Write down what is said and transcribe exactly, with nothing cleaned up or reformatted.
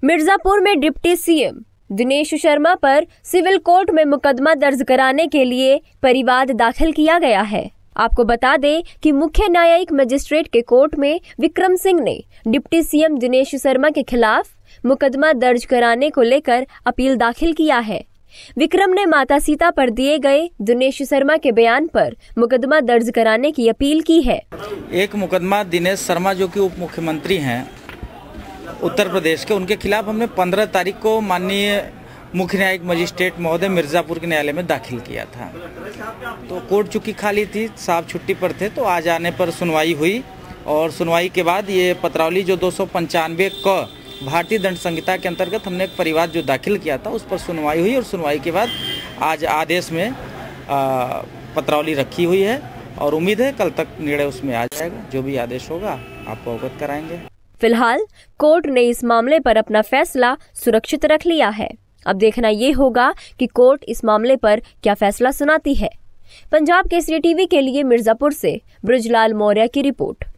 मिर्जापुर में deputy CM Dinesh Sharma पर civil court में मुकदमा दर्ज कराने के लिए परिवाद दाखिल किया गया है। आपको बता दें कि मुख्य न्यायिक मजिस्ट्रेट के कोर्ट में विक्रम सिंह ने डिप्टी सीएम दिनेश शर्मा के खिलाफ मुकदमा दर्ज कराने को लेकर अपील दाखिल किया है। विक्रम ने माता सीता पर दिए गए दिनेश शर्मा के बयान पर मुकदमा दर्ज कराने की अपील की है। एक मुकदमा दिनेश शर्मा जो कि उप मुख्यमंत्री हैं उत्तर प्रदेश के, उनके खिलाफ हमने पंद्रह तारीख को माननीय मुख्य न्यायिक मजिस्ट्रेट महोदय मिर्जापुर के न्यायालय में दाखिल किया था। तो कोर्ट चूंकि खाली थी, साहब छुट्टी पर थे, तो आज आने पर सुनवाई हुई और सुनवाई के बाद ये पत्रावली जो दो सौ पंचानवे क भारतीय दंड संहिता के अंतर्गत हमने एक परिवाद जो दाखिल किया था उस पर सुनवाई हुई और सुनवाई के बाद आज आदेश में आ, पत्रावली रखी हुई है और उम्मीद है कल तक निर्णय उसमें आ जाएगा। जो भी आदेश होगा आपको अवगत कराएंगे। फिलहाल कोर्ट ने इस मामले पर अपना फैसला सुरक्षित रख लिया है। अब देखना ये होगा कि कोर्ट इस मामले पर क्या फैसला सुनाती है। पंजाब केसरी टीवी के लिए मिर्जापुर से ब्रजलाल मौर्य की रिपोर्ट।